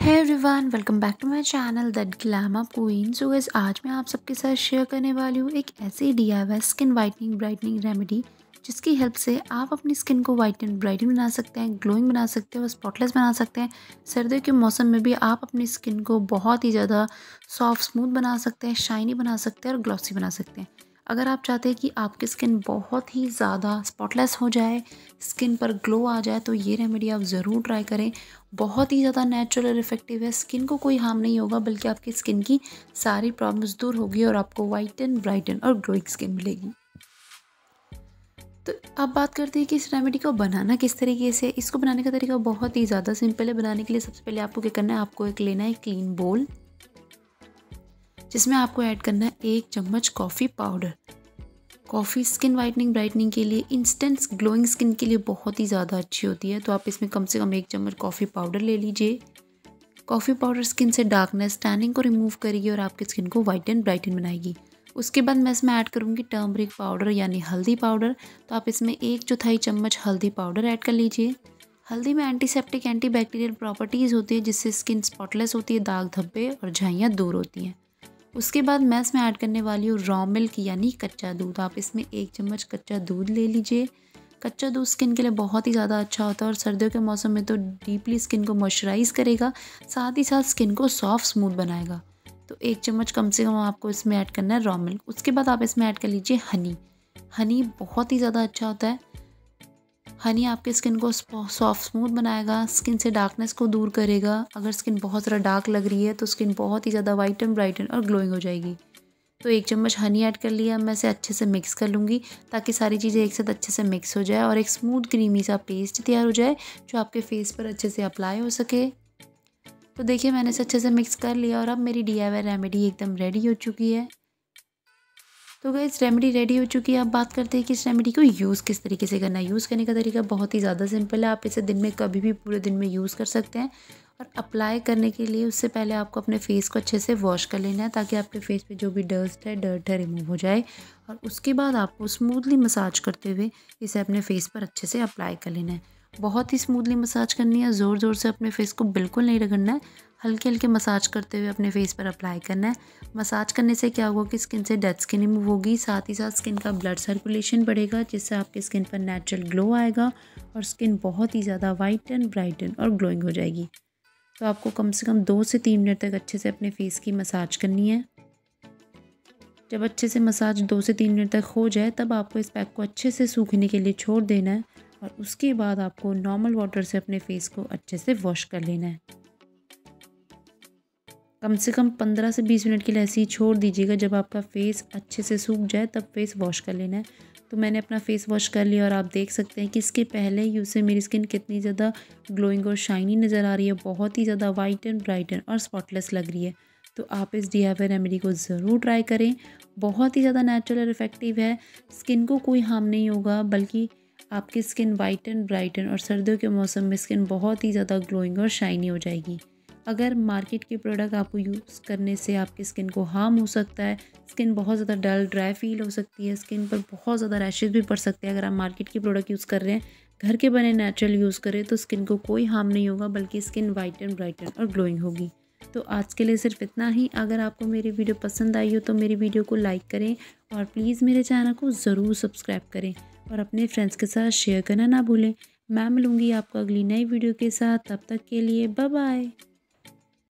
है everyone, welcome back to my channel that glamour queen. So guys, आज मैं आप सबके साथ शेयर करने वाली हूँ एक ऐसी DIY skin whitening brightening remedy जिसकी हेल्प से आप अपनी स्किन को वाइट एंड ब्राइटन बना सकते हैं, ग्लोइंग बना सकते हैं और स्पॉटलेस बना सकते हैं। सर्दियों के मौसम में भी आप अपनी स्किन को बहुत ही ज़्यादा सॉफ्ट स्मूथ बना सकते हैं, शाइनी बना सकते हैं और ग्लॉसी बना सकते हैं। अगर आप चाहते हैं कि आपकी स्किन बहुत ही ज़्यादा स्पॉटलेस हो जाए, स्किन पर ग्लो आ जाए, तो ये रेमेडी आप ज़रूर ट्राई करें। बहुत ही ज़्यादा नेचुरल और इफेक्टिव है। स्किन को कोई हार्म नहीं होगा, बल्कि आपकी स्किन की सारी प्रॉब्लम्स दूर होगी और आपको वाइटन, ब्राइटन और ग्लोइंग स्किन मिलेगी। तो अब बात करते हैं कि इस रेमेडी को बनाना किस तरीके से। इसको बनाने का तरीका बहुत ही ज़्यादा सिंपल है। बनाने के लिए सबसे पहले आपको क्या करना है, आपको एक लेना है क्लीन बोल, जिसमें आपको ऐड करना है 1 चम्मच coffee powder. Coffee skin whitening brightening के लिए, इंस्टेंट ग्लोइंग स्किन के लिए बहुत ही ज़्यादा अच्छी होती है। तो आप इसमें कम से कम 1 चम्मच कॉफ़ी पाउडर ले लीजिए। कॉफ़ी पाउडर स्किन से डार्कनेस, टैनिंग को रिमूव करेगी और आपकी स्किन को वाइट एंड ब्राइटन बनाएगी। उसके बाद मैं इसमें ऐड करूँगी टर्मरिक पाउडर यानी हल्दी पाउडर। तो आप इसमें 1/4 चम्मच हल्दी पाउडर ऐड कर लीजिए। हल्दी में एंटीसेप्टिक, एंटीबैक्टीरियल प्रॉपर्टीज़ होती है, जिससे स्किन स्पॉटलेस होती है, दाग धब्बे और झाइयाँ दूर होती हैं। उसके बाद मैं इसमें ऐड करने वाली हूँ रॉ मिल्क यानी कच्चा दूध। आप इसमें 1 चम्मच कच्चा दूध ले लीजिए। कच्चा दूध स्किन के लिए बहुत ही ज़्यादा अच्छा होता है और सर्दियों के मौसम में तो डीपली स्किन को मॉइस्चराइज करेगा, साथ ही साथ स्किन को सॉफ्ट स्मूथ बनाएगा। तो 1 चम्मच कम से कम आपको इसमें ऐड करना है रॉ मिल्क। उसके बाद आप इसमें ऐड कर लीजिए हनी। हनी बहुत ही ज़्यादा अच्छा होता है। हनी आपके स्किन को सॉफ्ट स्मूथ बनाएगा, स्किन से डार्कनेस को दूर करेगा। अगर स्किन बहुत ज़्यादा डार्क लग रही है तो स्किन बहुत ही ज़्यादा वाइट एंड ब्राइटन और ग्लोइंग हो जाएगी। तो 1 चम्मच हनी ऐड कर लिया। मैं इसे अच्छे से मिक्स कर लूँगी ताकि सारी चीज़ें एक साथ अच्छे से मिक्स हो जाए और एक स्मूथ क्रीमी सा पेस्ट तैयार हो जाए, जो आपके फेस पर अच्छे से अप्लाई हो सके। तो देखिए, मैंने इसे अच्छे से मिक्स कर लिया और अब मेरी DIY रेमेडी एकदम रेडी हो चुकी है। तो गाइस, रेमेडी रेडी हो चुकी है। अब बात करते हैं कि इस रेमेडी को यूज़ किस तरीके से करना है। यूज़ करने का तरीका बहुत ही ज़्यादा सिंपल है। आप इसे दिन में कभी भी पूरे दिन में यूज़ कर सकते हैं। और अप्लाई करने के लिए उससे पहले आपको अपने फेस को अच्छे से वॉश कर लेना है, ताकि आपके फेस पे जो भी डर्ट है रिमूव हो जाए। और उसके बाद आपको स्मूथली मसाज करते हुए इसे अपने फेस पर अच्छे से अप्लाई कर लेना है। बहुत ही स्मूथली मसाज करनी है, ज़ोर ज़ोर से अपने फेस को बिल्कुल नहीं रगड़ना है। हल्के हल्के मसाज करते हुए अपने फेस पर अप्लाई करना है। मसाज करने से क्या होगा कि स्किन से डेड स्किन रिमूव होगी, साथ ही साथ स्किन का ब्लड सर्कुलेशन बढ़ेगा, जिससे आपकी स्किन पर नेचुरल ग्लो आएगा और स्किन बहुत ही ज़्यादा वाइट एंड ब्राइटन और ग्लोइंग हो जाएगी। तो आपको कम से कम 2 से 3 मिनट तक अच्छे से अपने फेस की मसाज करनी है। जब अच्छे से मसाज 2 से 3 मिनट तक हो जाए, तब आपको इस पैक को अच्छे से सूखने के लिए छोड़ देना है और उसके बाद आपको नॉर्मल वाटर से अपने फेस को अच्छे से वॉश कर लेना है। कम से कम 15 से 20 मिनट के लिए ऐसे ही छोड़ दीजिएगा। जब आपका फेस अच्छे से सूख जाए तब फेस वॉश कर लेना है। तो मैंने अपना फेस वॉश कर लिया और आप देख सकते हैं कि इसके पहले यूज़ से मेरी स्किन कितनी ज़्यादा ग्लोइंग और शाइनी नज़र आ रही है। बहुत ही ज़्यादा वाइट एंड ब्राइटन और स्पॉटलेस लग रही है। तो आप इस DIY रेमेडी को ज़रूर ट्राई करें। बहुत ही ज़्यादा नेचुरल और इफेक्टिव है। स्किन को कोई हार्म नहीं होगा, बल्कि आपकी स्किन वाइट एंड ब्राइटन और सर्दियों के मौसम में स्किन बहुत ही ज़्यादा ग्लोइंग और शाइनी हो जाएगी। अगर मार्केट के प्रोडक्ट आपको यूज़ करने से आपकी स्किन को हार्म हो सकता है, स्किन बहुत ज़्यादा डल ड्राई फील हो सकती है, स्किन पर बहुत ज़्यादा रैशेज़ भी पड़ सकते हैं। अगर आप मार्केट के प्रोडक्ट यूज़ कर रहे हैं, घर के बने नेचुरल यूज़ करें, तो स्किन को कोई हार्म नहीं होगा, बल्कि स्किन वाइट एंड ब्राइटन और ग्लोइंग होगी। तो आज के लिए सिर्फ इतना ही। अगर आपको मेरी वीडियो पसंद आई हो तो मेरी वीडियो को लाइक करें और प्लीज़ मेरे चैनल को ज़रूर सब्सक्राइब करें और अपने फ्रेंड्स के साथ शेयर करना ना भूलें। मैं मिलूँगी आपको अगली नई वीडियो के साथ। तब तक के लिए बाय बाय।